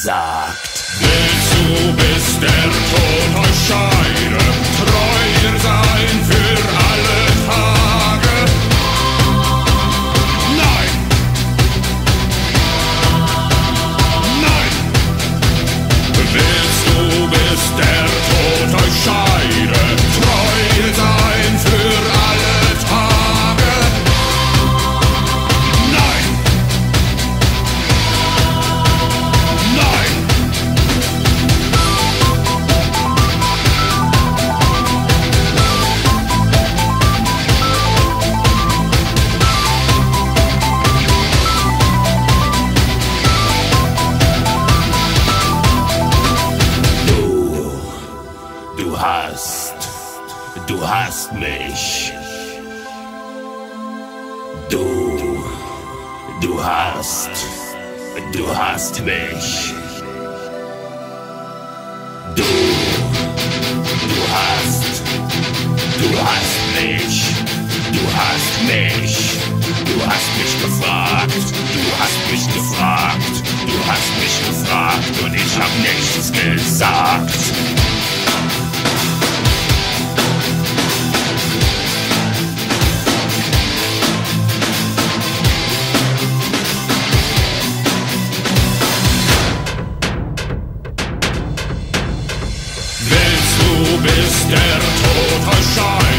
gesagt. Willst du, bis der Tod euch scheide, treu dir sein für alle Tage? Nein! Nein! Willst du, bis der Tod euch scheide, treu dir sein für alle Tage? Nein! Nein! Du hast mich. Du hast mich. Du hast mich. Du hast mich. Du hast mich gefragt. Du hast mich gefragt. Du hast mich gefragt und ich hab nichts gesagt. Bis der Tod euch scheidet.